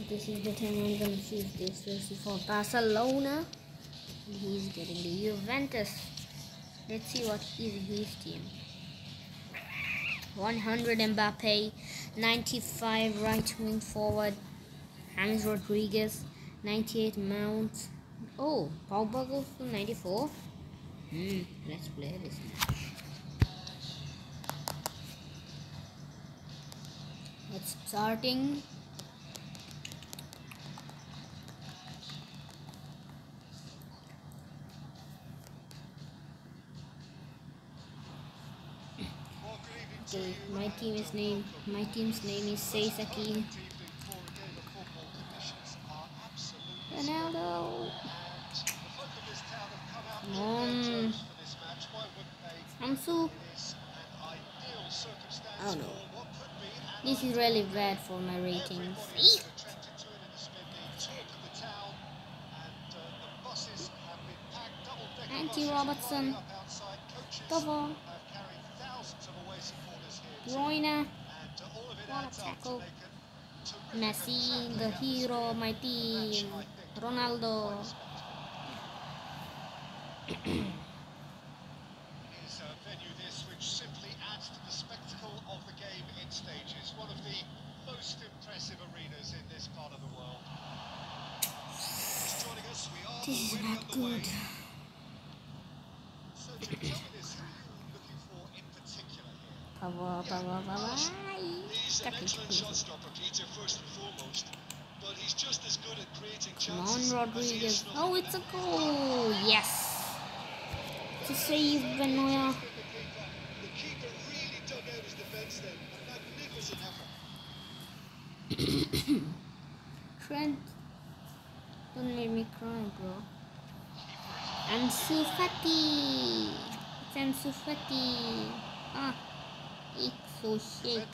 this is the time I'm gonna choose this jersey for Barcelona. He's getting the Juventus. Let's see what is his team. 100 Mbappe, 95 right wing forward James Rodriguez, 98 Mount. Oh, Pogba goes to 94. Let's play this match. It's starting. Okay, my team's name is Seisaki. Ronaldo. Come on. Ansu. Oh no. This is really bad for my ratings. Andy Robertson. Cover. Royna. What a tackle. Messi, the hero of my team. Ronaldo. Is a venue this which simply adds to the spectacle of the game in stages. One of the most impressive arenas in this part of the world. Just joining us, we are This is not good. So tell me this, who are you looking for in particular here? Power. He's an excellent shot stopper, Peter, first and foremost. But he's just as good at creating Come chances. on, Rodriguez. Oh, it's a goal. Yes. To save Benoit. The keeper really dug out his defence then. A magnificent effort. Trent. Don't make me cry, bro. Ansu Fati. It's Ansu Fati. Ah. It's so shit.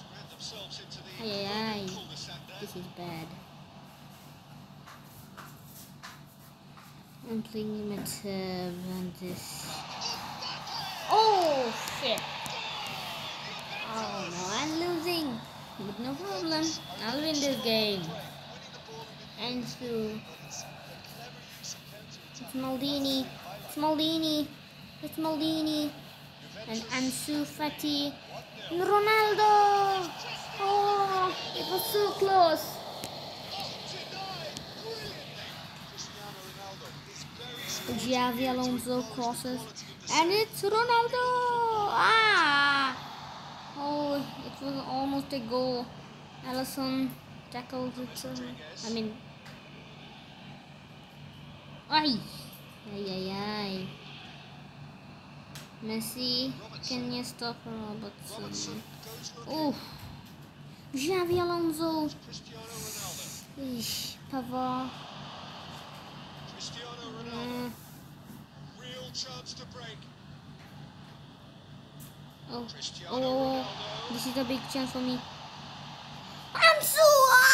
Ay. This is bad. I'm playing limited and this. Oh shit! Oh no, I'm losing. But no problem. I'll win this game. Ansu. It's Maldini. It's Maldini. And Ansu Fati. Ronaldo. Oh, it was so close. Xavi Alonso crosses, and it's Ronaldo. Ah! Oh, it was almost a goal. Alisson tackles it. Ay. Messi, can you stop Robertson? Oh, Xavi Alonso. Pavard. Chance to break. Oh, this is a big chance for me. Ansu!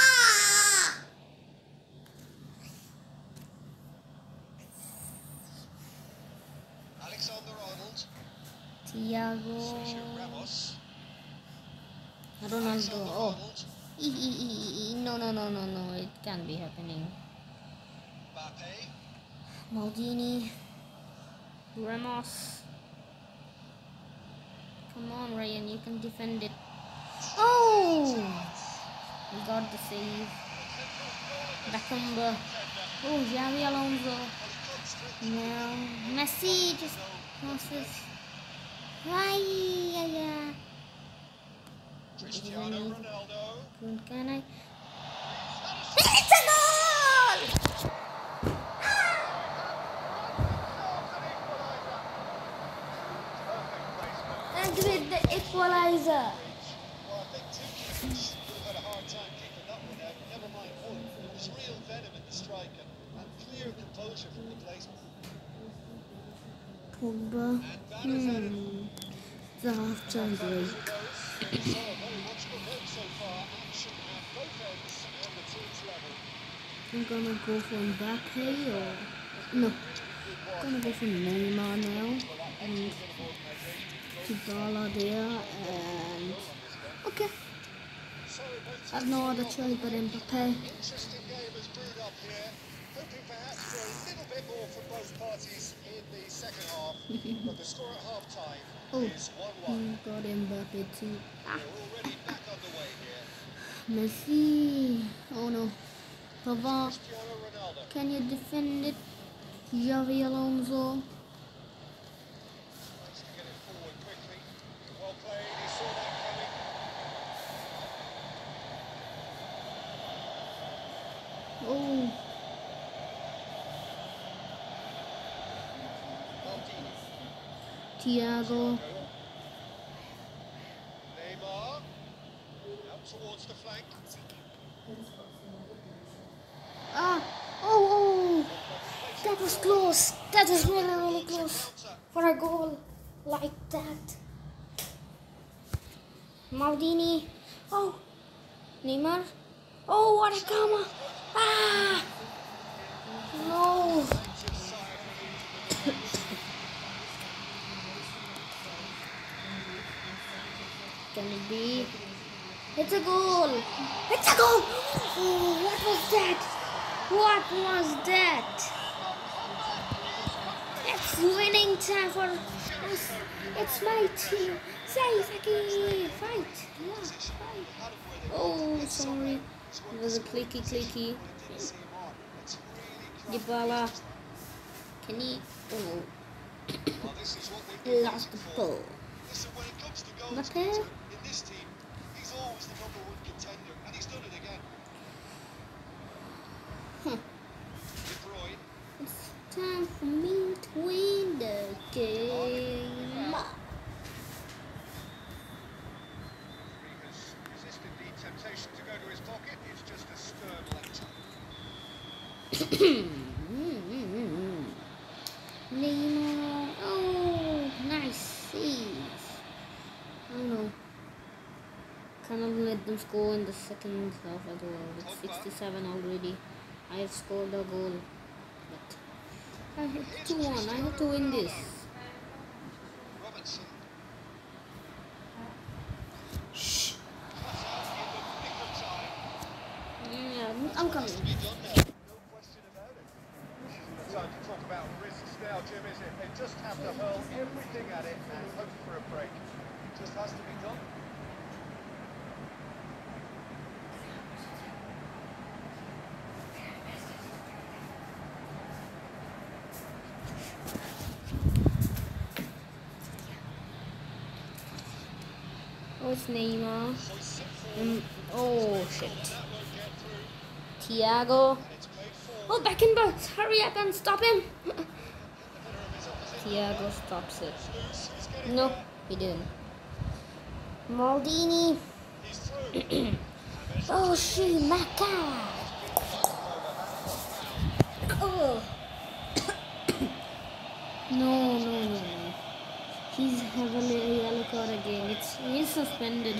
Alexander-Arnold. Thiago. Ronaldo. Oh. No. It can't be happening. Maldini. Ramos. Come on, Ryan, you can defend it. Oh! We got the save. Beckenbauer. Oh, Xavi Alonso. Now, Messi just crosses. Ay. Cristiano Ronaldo. Can I? It's a goal! And with the equalizer. Well, I think two keepers would have had a hard time keeping that one out. Never mind one. There was real venom in the strike and clear composure from the placement. Pogba. The half-time break. I'm gonna go for Mbappe or no. I'm gonna go for Neymar now and Dybala there and okay. I've no other choice but Mbappe. Interesting game has brewed up here. Hoping perhaps for a little bit more from both parties in the second half. But the score at half time is 1-1. Got Mbappe too. We're already back underway here. Messi. Oh no. Pavard. Cristiano Ronaldo. Can you defend it? Xavi Alonso. Tries to get it forward quickly. Well played, he saw that coming. Oh. Maldini. Thiago. Neymar. Out towards the flank. Ah. Oh. That was close. That was really, really close. For a goal like that. Maldini. Oh. Neymar. Oh, what a camera. Ah. No. Can it be? It's a goal. It's a goal. Oh, what was that? What was that? It's winning time for us. It's my team. Say, Saki, fight. Yeah, fight. Oh, sorry. It was a clicky. Dybala. Can he? Oh no. Well, this is what we've been Lost the waiting for. ball. Listen, when it comes to goals, Mbappe. Peter, in this team, he's always the number one contender, and he's done it again. Huh. De Bruyne. It's time for me to win the game. He has resisted the temptation to go to his pocket. It's just a stern lecture. Neymar. Oh, nice save. Oh no. Cannot let them score in the second half as well. It's 67 already. I have scored a goal. But I have 2-1. I have to win this. Robertson. Shh. Cut out in the nick of time. Yeah, I'm coming. To be done now. No question about it. This isn't the time to talk about risks now, Jim, is it? They just have to hurl everything at it and hope for a break. It just has to be done. Oh, it's Neymar. Hoists it forward. Oh, shit. That won't get through. Thiago. And it's played forward. Oh, Beckenbauer. Hurry up and stop him. The better of his opposition. Thiago stops it. Loose. He's getting No, there. he didn't. Maldini. He's through. Oh, Maka. Oh. No. He's having a yellow card again. He's suspended.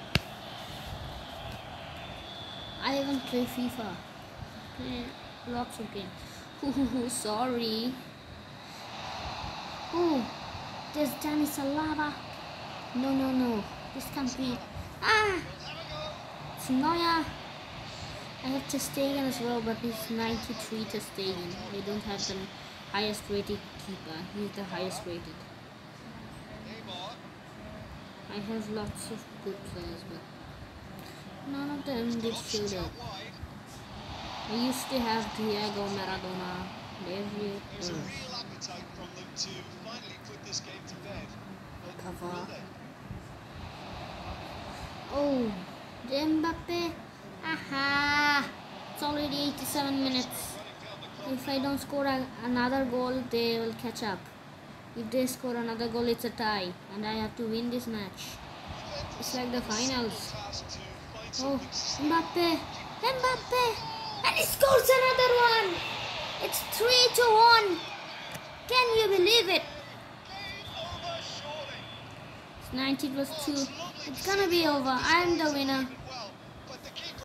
I haven't played FIFA. Lots of games. Ooh, sorry. Oh, there's Danny Salava. No. This can't be. Ah! It's Neuer. I have Ter Stegen as well, but he's 93 Ter Stegen. They don't have the highest rated keeper. He's the highest rated. Neymar. I have lots of good players, but none of them did Options shoot out up. wide. I used to have Diego Maradona. There's a real appetite from them to finally put this game to bed. But Cover. will they? Oh, Mbappe. Aha! It's already 87 minutes. Running down the If I don't score another goal, they will catch up. If they score another goal, it's a tie, and I have to win this match. It's like the finals. task to find Oh, something Mbappe, and he scores another one. It's 3-1. Can you believe it? game over surely. It's 90 plus 2. It's gonna be over. I'm the winner.